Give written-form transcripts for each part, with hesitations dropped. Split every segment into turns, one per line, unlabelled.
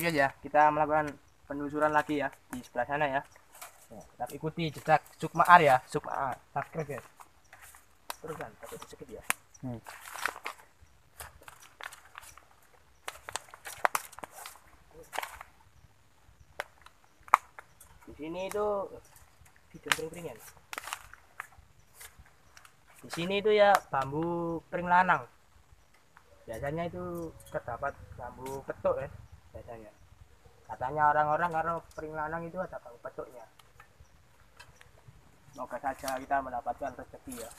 guys ya, kita melakukan penelusuran lagi ya di sebelah sana ya. Ya, kita ikuti jejak Sukmaar ya, Sukmaar. Subscribe guys. Terus kan, tapi sedikit ya. Di sini itu video kering-keringan. Di sini itu ya bambu kering lanang. Biasanya itu terdapat bambu petuk ya, biasanya. Katanya orang-orang kalau kering lanang itu ada bambu petuknya. Semoga saja kita mendapatkan rezeki ya.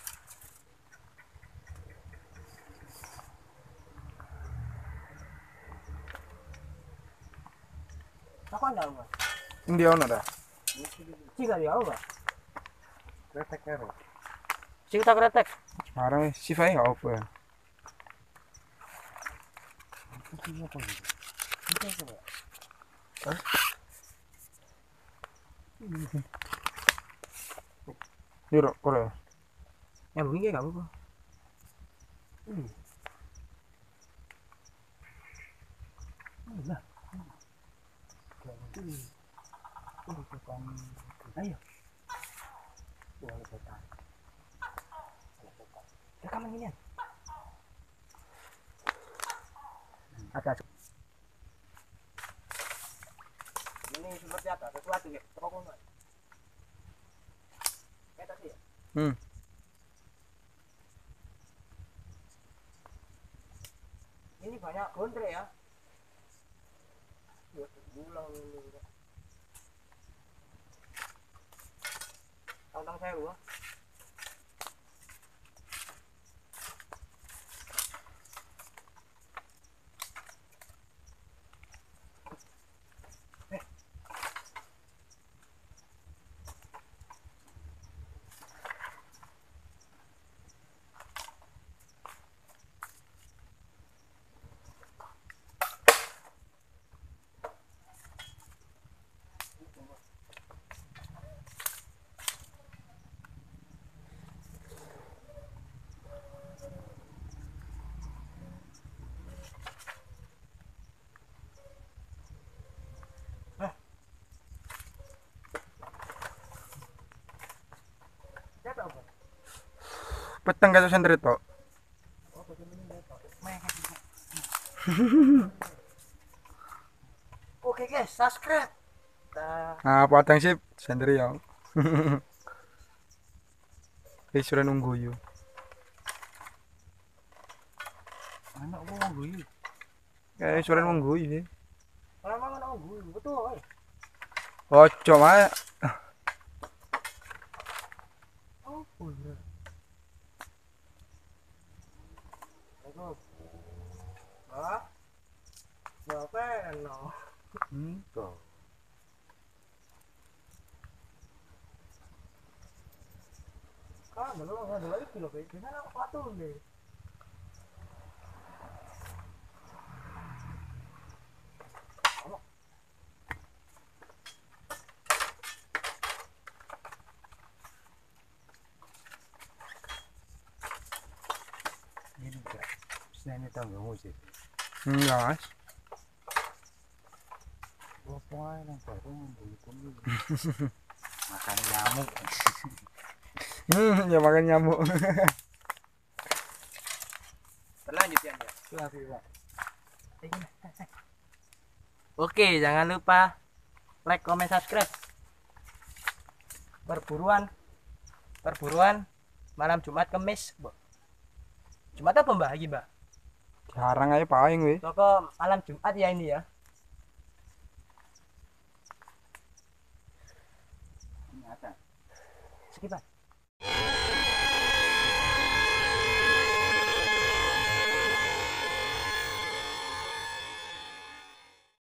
Kapan dah mas?
Ndi ono ta?
Jika dia apa?
Kretek karo.
Sing tak kretek.
Marang sifai gak apa ya? Yuk, kore.
Ya begini kamu kok. Nah. Ayo. Boleh setan. Rekaman ini. Ada. Ini seperti apa? Sesuatu ya. Pokoknya. Kayak tadi ya. Ini banyak gondre ya. Bulang ini. Tang saya gua.
Peteng kaca sentrit tok.
Oke guys, subscribe.
Nah, padang sip sentri ya. Wis sudah nunggu yo.
Anak gua nunggu yuk.
Sudah nunggu iki.
Memang anak nunggu, betul.
Ojo wae.
Oh, bener. Hah? Berapa no?
Tuh.
Ah, belum ada lagi kilo kayak gimana aku patuh nih.
Ini enggak. Ini tahu enggak musik.
Enggak, Mas.
Apa yang baru ngomong makan nyamuk.
Ya makan nyamuk.
Berlanjut ya. Oke, jangan lupa like, comment, subscribe. Perburuan malam Jumat Kemis. Jumat apa mbak lagi mbak?
Jarang aja paling weh.
Toko malam Jumat ya ini ya.
Ini ada.
Sekitar.